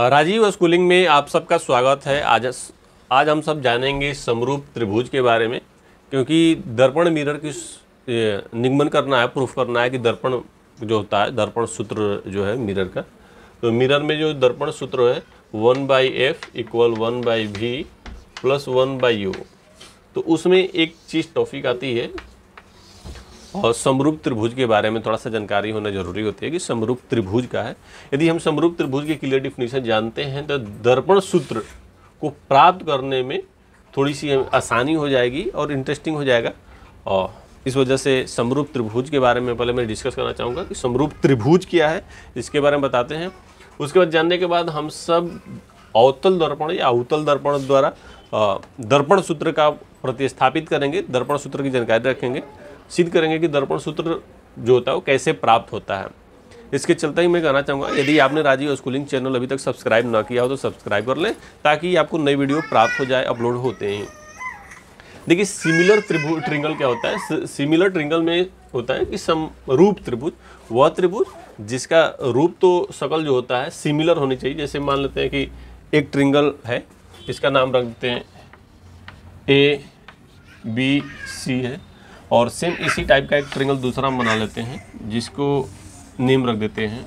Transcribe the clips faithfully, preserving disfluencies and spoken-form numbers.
Rajiv schooling में आप सबका स्वागत है। आज आज हम सब जानेंगे समरूप त्रिभुज के बारे में, क्योंकि दर्पण मिरर की निगमन करना है, प्रूफ करना है कि दर्पण जो होता है, दर्पण सूत्र जो है मिरर का, तो मिरर में जो दर्पण सूत्र है one by F equal one by V plus one by U, तो उसमें एक चीज़ टॉपिक आती है और समरूप त्रिभुज के बारे में थोड़ा सा जानकारी होना जरूरी होती है कि समरूप त्रिभुज का है। यदि हम समरूप त्रिभुज की क्लियर डिफिनीशन जानते हैं तो दर्पण सूत्र को प्राप्त करने में थोड़ी सी आसानी हो जाएगी और इंटरेस्टिंग हो जाएगा। और इस वजह से समरूप त्रिभुज के बारे में पहले मैं डिस्कस करना चाहूँगा कि समरूप त्रिभुज क्या है, इसके बारे में बताते हैं। उसके बाद जानने के बाद हम सब अवतल दर्पण या अवतल दर्पण द्वारा दर्पण सूत्र का प्रतिस्थापित करेंगे, दर्पण सूत्र की जानकारी रखेंगे, सिद्ध करेंगे कि दर्पण सूत्र जो होता है वो कैसे प्राप्त होता है। इसके चलते ही मैं कहना चाहूँगा, यदि आपने राजीव स्कूलिंग चैनल अभी तक सब्सक्राइब ना किया हो तो सब्सक्राइब कर लें, ताकि आपको नई वीडियो प्राप्त हो जाए अपलोड होते हैं। देखिए, सिमिलर त्रिभुज ट्रिंगल क्या होता है? सिमिलर ट्रिंगल में होता है कि समरूप त्रिभुज वह त्रिभुज जिसका रूप तो शकल जो होता है सिमिलर होनी चाहिए। जैसे मान लेते हैं कि एक ट्रिंगल है, इसका नाम रख देते हैं ए बी सी है, और सेम इसी टाइप का एक ट्रिंगल दूसरा बना लेते हैं जिसको नेम रख देते हैं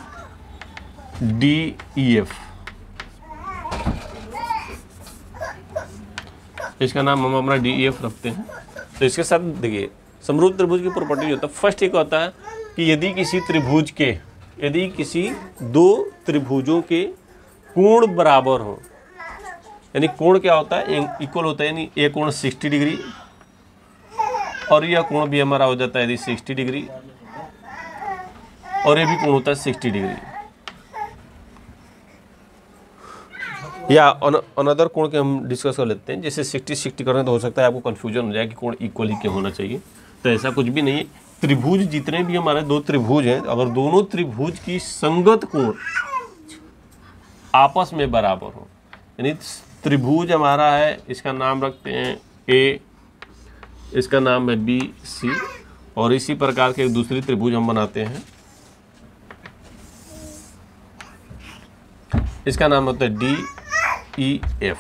डी ई एफ। इसका नाम हम अपना डी ई एफ रखते हैं। तो इसके साथ देखिए, समरूप त्रिभुज की प्रॉपर्टी होता है, फर्स्ट एक होता है कि यदि किसी त्रिभुज के यदि किसी दो त्रिभुजों के कोण बराबर हो, यानी कोण क्या होता है, इक्वल होता है, यानी ए कोण साठ डिग्री और यह कोण भी हमारा हो जाता है यदि साठ डिग्री, और ये भी कोण होता है साठ डिग्री। या अनदर कोण के हम डिस्कस कर लेते हैं, जैसे साठ साठ करें तो हो सकता है आपको कंफ्यूजन हो जाए कि कोण इक्वल ही क्यों होना चाहिए। तो ऐसा कुछ भी नहीं है। त्रिभुज जितने भी हमारे दो त्रिभुज हैं, अगर दोनों त्रिभुज की संगत कोण आपस में बराबर हो, यानी त्रिभुज हमारा है, इसका नाम रखते हैं ए, इसका नाम है बी सी, और इसी प्रकार के एक दूसरी त्रिभुज हम बनाते हैं, इसका नाम होता है डी ई एफ।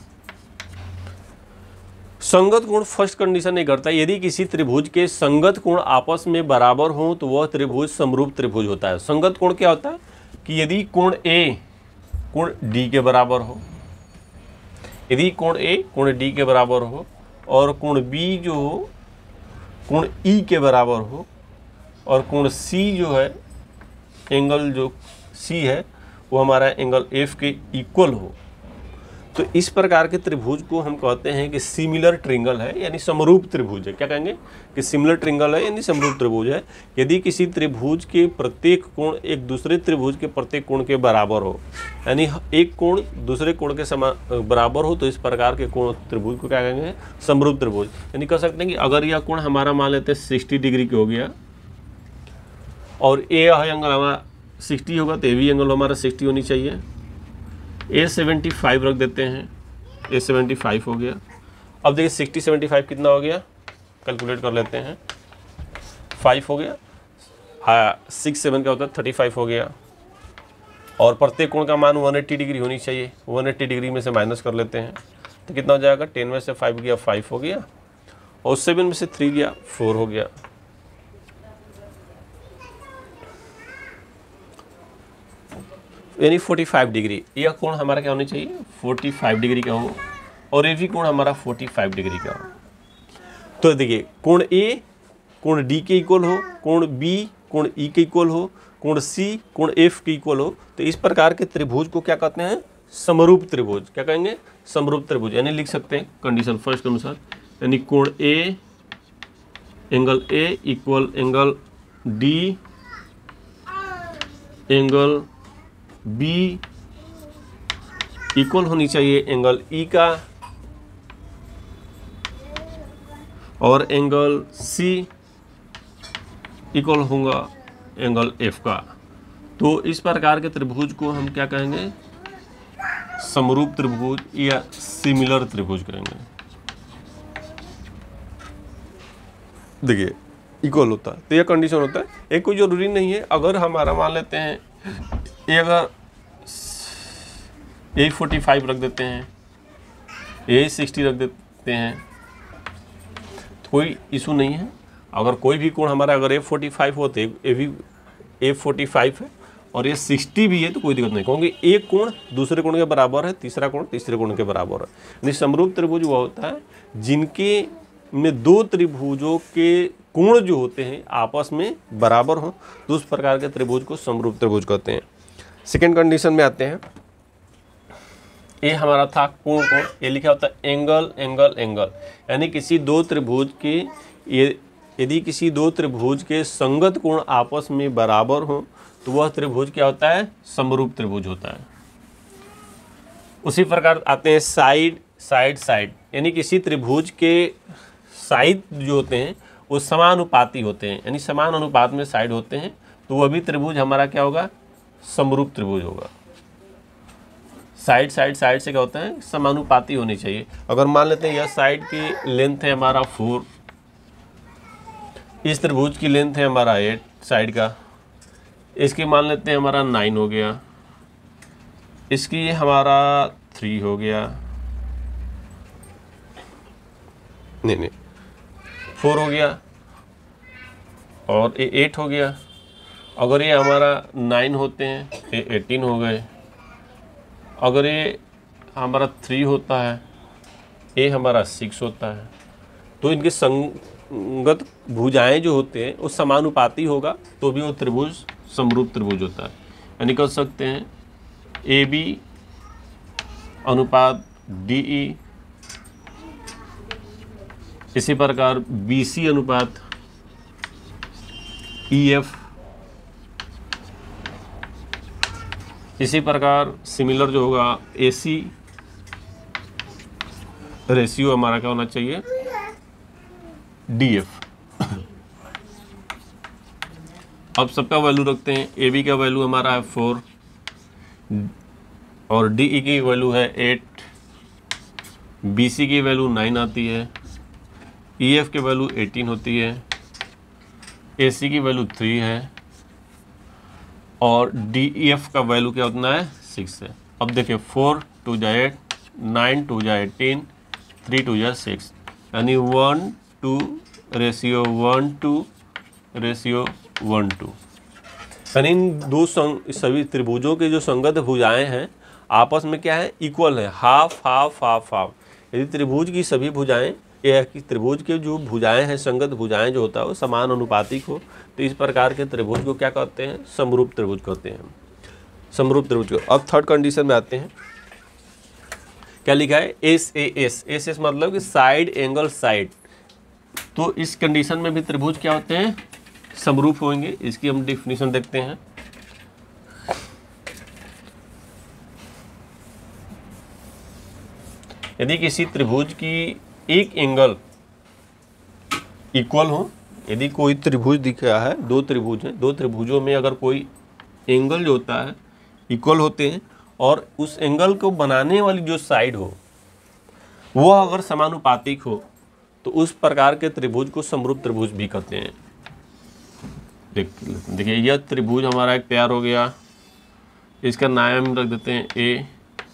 संगत कोण फर्स्ट कंडीशन नहीं करता, यदि किसी त्रिभुज के संगत कोण आपस में बराबर हो तो वह त्रिभुज समरूप त्रिभुज होता है। संगत कोण क्या होता है कि यदि कोण ए कोण डी के बराबर हो, यदि कोण ए कोण डी के बराबर हो, और कोण बी जो हो कोण ई के बराबर हो, और कोण सी जो है, एंगल जो सी है वो हमारा एंगल एफ के इक्वल हो, तो इस प्रकार के त्रिभुज को हम कहते हैं कि सिमिलर ट्रिंगल है, यानी समरूप त्रिभुज है। क्या कहेंगे कि सिमिलर ट्रिंगल है यानी समरूप त्रिभुज है। यदि किसी त्रिभुज के प्रत्येक कोण एक दूसरे त्रिभुज के प्रत्येक कोण के बराबर हो, यानी एक कोण दूसरे कोण के समान बराबर हो, तो इस प्रकार के कोण त्रिभुज को क्या कहेंगे, समरूप त्रिभुज। यानी कह सकते हैं कि अगर यह कोण हमारा मान लेते हैं सिक्सटी डिग्री के हो गया, और ए एंगल हमारा सिक्सटी होगा, तो ए भी एंगल हमारा सिक्सटी होनी चाहिए। ए सेवेंटी फाइव रख देते हैं, ए सेवेंटी फाइव हो गया। अब देखिए सिक्सटी सेवेंटी फाइव कितना हो गया, कैलकुलेट कर लेते हैं, फाइव हो गया, हाँ सिक्स सेवन का होता है थर्टी फाइव हो गया, और प्रत्येक कोण का मान वन एट्टी डिग्री होनी चाहिए। वन एट्टी डिग्री में से माइनस कर लेते हैं तो कितना हो जाएगा, टेन में से फाइव गया फाइव हो गया, और सेवन में से थ्री गया फोर हो गया। यानी पैंतालीस डिग्री यह कोण हमारा क्या होनी चाहिए, पैंतालीस डिग्री का हो, और ये भी कोण हमारा पैंतालीस डिग्री का हो। तो देखिए, कोण ए कोण डी के इक्वल हो, कोण बी कोण ई के इक्वल हो, कोण सी कोण एफ के इक्वल हो, तो इस प्रकार के त्रिभुज को क्या कहते हैं, समरूप त्रिभुज। क्या कहेंगे, समरूप त्रिभुज। यानी लिख सकते हैं कंडीशन फर्स्ट के अनुसार, यानी कोण A angle A equal angle D angle B equal होनी चाहिए एंगल ई का, और एंगल सी इक्वल होगा एंगल एफ का। तो इस प्रकार के त्रिभुज को हम क्या कहेंगे, समरूप त्रिभुज या सिमिलर त्रिभुज कहेंगे। देखिए, इक्वल होता है तो यह कंडीशन होता है। एक कोई जरूरी नहीं है, अगर हमारा मान लेते हैं ये अगर ए फोर्टी फाइव रख देते हैं, ए सिक्सटी रख देते हैं, कोई इशू नहीं है। अगर कोई भी कोण हमारा अगर ए फोर्टी फाइव होते, ए भी ए फोर्टी फाइव है और ये सिक्सटी भी है तो कोई दिक्कत नहीं, क्योंकि एक कोण दूसरे कोण के बराबर है, तीसरा कोण तीसरे कोण के बराबर है। यानी समरूप त्रिभुज वो होता है जिनके में दो त्रिभुजों के कोण जो होते हैं आपस में बराबर हो, तो उस प्रकार के त्रिभुज को समरूप त्रिभुज कहते हैं। सेकेंड कंडीशन में आते हैं, ये हमारा था कोण कोण, ये लिखा होता है एंगल एंगल एंगल, यानी किसी दो त्रिभुज के ये यदि किसी दो त्रिभुज के संगत कोण आपस में बराबर हो तो वह त्रिभुज क्या होता है, समरूप त्रिभुज होता है। उसी प्रकार आते हैं साइड साइड साइड, यानी किसी त्रिभुज के साइड जो होते हैं वो समानुपाती होते हैं, यानी समान अनुपात में साइड होते हैं, तो वह भी त्रिभुज हमारा क्या होगा, समरूप त्रिभुज होगा। साइड साइड साइड से क्या होता है, समानुपाती होनी चाहिए। अगर मान लेते हैं यह साइड की लेंथ है हमारा फोर, इस त्रिभुज की लेंथ है हमारा एट साइड का, इसकी मान लेते हैं हमारा नाइन हो गया, इसकी हमारा थ्री हो गया, नहीं नहीं फोर हो गया और ये एट हो गया। अगर ये हमारा नाइन होते हैं ये एटीन हो गए, अगर ये हमारा थ्री होता है ये हमारा सिक्स होता है। तो इनके संगत भुजाएं जो होते हैं वो समानुपाती होगा तो भी वो त्रिभुज समरूप त्रिभुज होता है। यानी कह सकते हैं ए बी अनुपात डी ई, इसी प्रकार बी सी अनुपात ई एफ, इसी प्रकार सिमिलर जो होगा ए सी रेशियो हमारा क्या होना चाहिए, डी एफ। अब सबका वैल्यू रखते हैं, ए बी का वैल्यू हमारा है फोर और डी ई की वैल्यू है एट, बी सी की वैल्यू नाइन आती है, ई एफ की वैल्यू एटीन होती है, ए सी की वैल्यू थ्री है और डी ई एफ का वैल्यू क्या होता है, सिक्स है। अब देखिए फोर टू जा एट, नाइन टू जा एटीन, थ्री टू जा सिक्स, यानी one to ratio one to ratio one to, यानी इन दो संग सभी त्रिभुजों के जो संगत भुजाएं हैं आपस में क्या है, इक्वल है, हाफ हाफ हाफ हाफ। यदि त्रिभुज की सभी भुजाएं, यह है कि त्रिभुज के जो भुजाएं हैं, संगत भुजाएं जो होता है वो समान अनुपातिक हो, तो इस प्रकार के त्रिभुज को क्या कहते हैं, समरूप त्रिभुज कहते हैं, समरूप त्रिभुज को। अब थर्ड कंडीशन में आते हैं, क्या लिखा है, S A S, S S मतलब कि साइड एंगल साइड। तो इस कंडीशन में भी त्रिभुज क्या होते हैं, समरूप होंगे। इसकी हम डेफिनेशन देखते हैं। यदि किसी त्रिभुज की एक एंगल इक्वल हो, यदि कोई त्रिभुज दिख रहा है, दो त्रिभुज हैं, दो त्रिभुजों में अगर कोई एंगल जो होता है इक्वल होते हैं और उस एंगल को बनाने वाली जो साइड हो वह अगर समानुपातिक हो तो उस प्रकार के त्रिभुज को समरूप त्रिभुज भी कहते हैं। देख देखिए यह त्रिभुज हमारा एक तैयार हो गया, इसका नाम रख देते हैं ए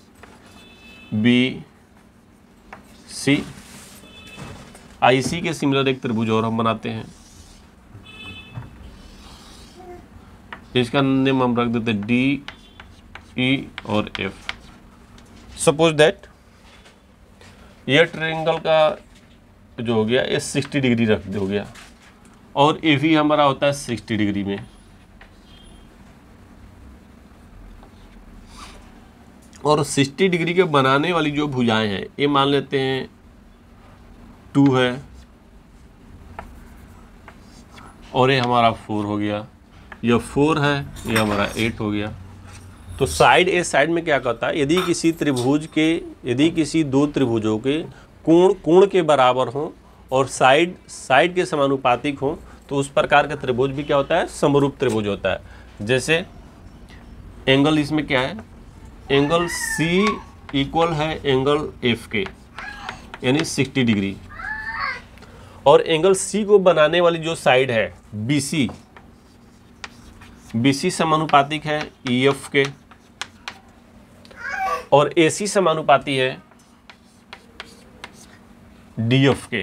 बी सी। आईसी के सिमिलर एक त्रिभुज और हम बनाते हैं, इसका नेम हम रख देते हैं डी ई और एफ। सपोज दैट यह ट्रायंगल का जो हो गया ये सिक्सटी डिग्री रख हो गया और ए भी हमारा होता है सिक्सटी डिग्री में, और सिक्सटी डिग्री के बनाने वाली जो भुजाएं हैं ये मान लेते हैं टू है और ये हमारा फोर हो गया, यह फोर है, यह हमारा एट हो गया। तो साइड ए साइड में क्या कहता है, यदि किसी त्रिभुज के यदि किसी दो त्रिभुजों के कोण कोण के बराबर हों और साइड साइड के समानुपातिक हों तो उस प्रकार का त्रिभुज भी क्या होता है, समरूप त्रिभुज होता है। जैसे एंगल इसमें क्या है, एंगल सी इक्वल है एंगल एफ के, यानी सिक्सटी डिग्री, और एंगल सी को बनाने वाली जो साइड है बी सी, बी सी समानुपातिक है ई एफ के, और ए सी समानुपाती है डी एफ के।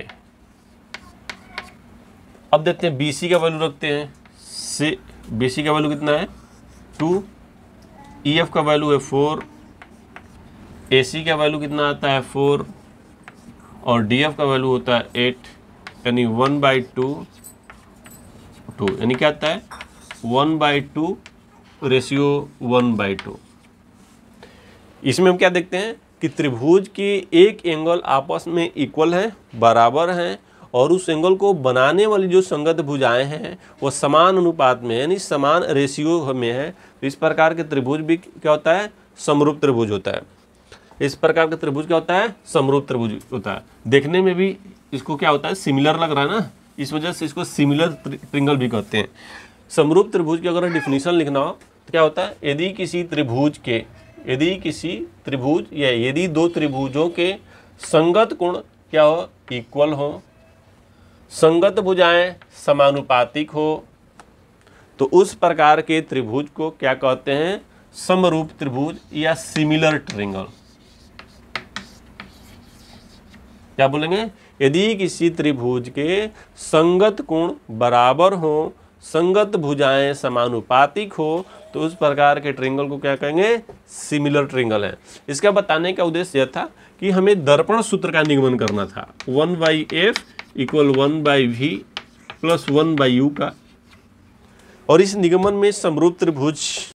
अब देखते हैं बी सी का वैल्यू रखते हैं, से बी सी का वैल्यू कितना है टू, ई एफ का वैल्यू है फोर, ए सी का वैल्यू कितना आता है फोर, और डी एफ का वैल्यू होता है एट, यानी वन बाई टू टू, यानी क्या आता है one by two ratio one by two. इसमें हम क्या देखते हैं कि त्रिभुज के एक एंगल आपस में इक्वल है, बराबर हैं, और उस एंगल को बनाने वाली जो संगत भुजाएं हैं वो समान अनुपात में, यानी समान रेशियो में है। तो इस प्रकार के त्रिभुज भी क्या होता है, समरूप त्रिभुज होता है। इस प्रकार का त्रिभुज क्या होता है, समरूप त्रिभुज होता है। देखने में भी इसको क्या होता है, सिमिलर लग रहा है ना, इस वजह से इसको सिमिलर ट्रिंगल भी कहते हैं। समरूप त्रिभुज की अगर डिफिनीशन लिखना हो तो क्या होता है, यदि किसी त्रिभुज के यदि किसी त्रिभुज या यदि दो त्रिभुजों के संगत कोण क्या हो, इक्वल हो, संगत भुजाएं समानुपातिक हो, तो उस प्रकार के त्रिभुज को क्या कहते हैं, समरूप त्रिभुज या सिमिलर ट्रिंगल। क्या बोलेंगे, यदि किसी त्रिभुज के संगत कोण बराबर हो, संगत भुजाएं समानुपातिक हो, तो उस प्रकार के ट्रिंगल को क्या कहेंगे, सिमिलर ट्रिंगल है। इसका बताने का उद्देश्य यह था कि हमें दर्पण सूत्र का निगमन करना था, one by F equal one by V plus one by U का, और इस निगमन में समरूप त्रिभुज